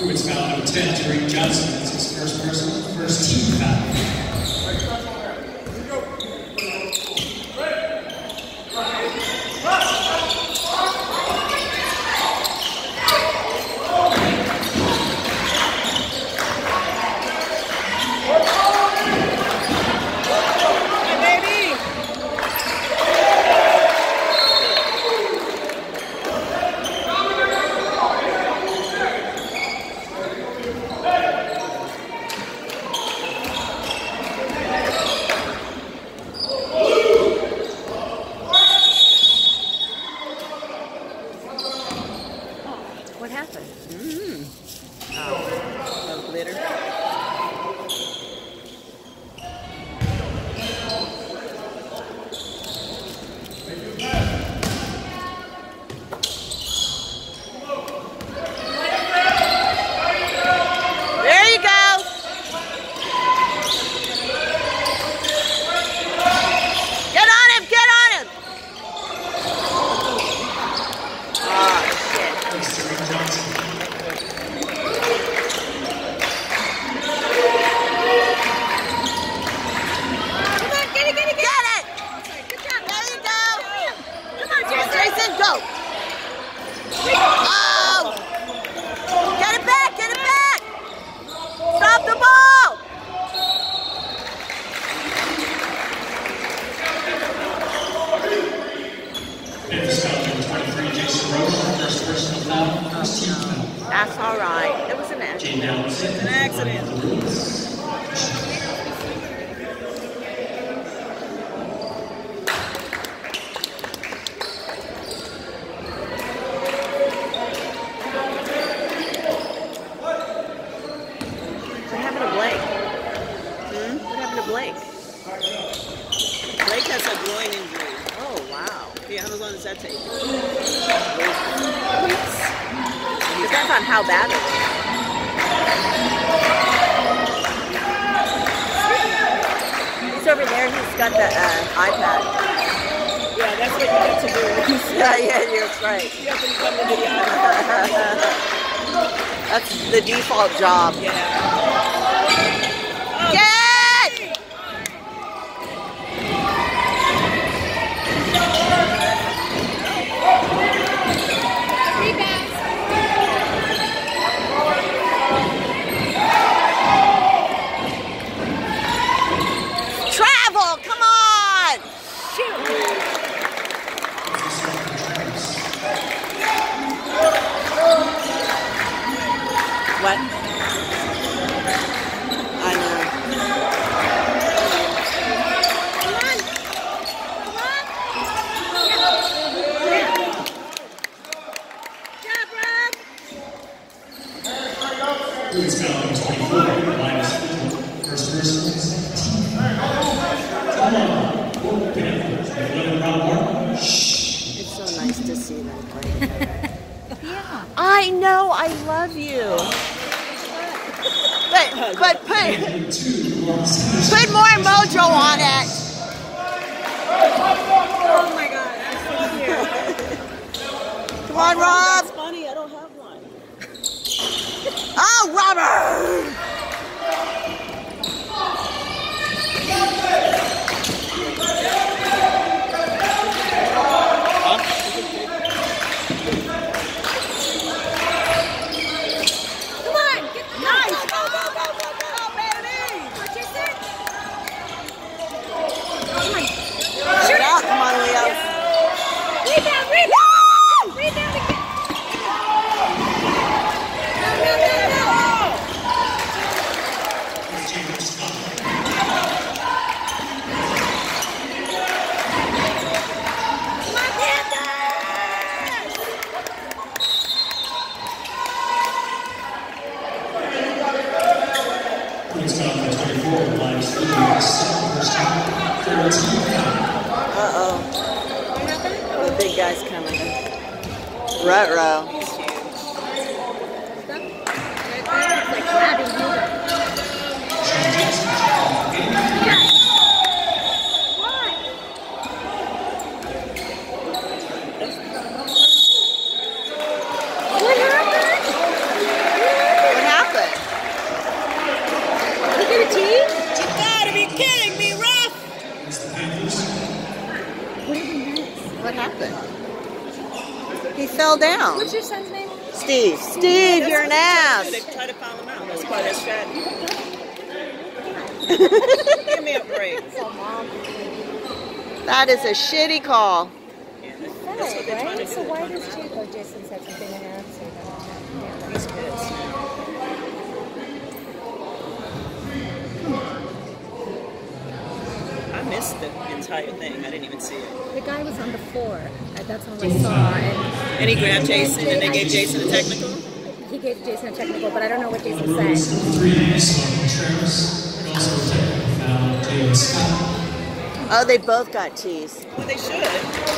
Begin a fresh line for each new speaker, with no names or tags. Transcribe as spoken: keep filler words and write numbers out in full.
It's foul number ten, Jerry Johnson. That's his first personal, first team foul.
What happened? Mm-hmm. Oh, no glitter. There you go. Get on him, get on him. Oh, shit. Go! Oh! Get it back! Get it back! Stop the ball!
First personal foul, first team foul.
That's all right. It was an accident.
It was
an accident. Blake.
Blake has a groin injury.
Oh, wow.
Yeah, how long does that take?
Weeks. Depends on how bad it is. He's over there. He's got the uh, iPad.
Yeah, that's what you have to do.
Yeah, yeah, you're right.
You have to come into the iPad.
That's the default job.
Yeah.
Travel, come on! Shoot! What? I know. Come on! Come on! Job, Rob!
It's foul number twenty-four, minus four. First personal.
It's so nice to see them play. Yeah. I know, I love you. But but put put more mojo on it.
Oh my god, I'm so here.
Come on, Rob.
That's funny, I don't have one.
Oh, Robert! Uh-oh. The big guy's coming in. Ruh-roh. What fell down.
What's your son's name?
Steve. Steve, you're an ass.
They try to foul him out. That's part of their strategy. Give me a break.
So, Mom.
That is a shitty call.
That's what they're trying to
Right?
do.
So why does Jake or Jason said something and answer that?
He's pissed. I missed the entire thing. I didn't even see it.
The guy was on the floor. Uh, That's all I saw. And
And he grabbed Jason, and they gave Jason a technical.
he gave Jason a technical, but I don't know what Jason said.
Three Sloan Contreras, and also a technical foul, Taylor Scott.
Oh, they both got teased.
Well, they should.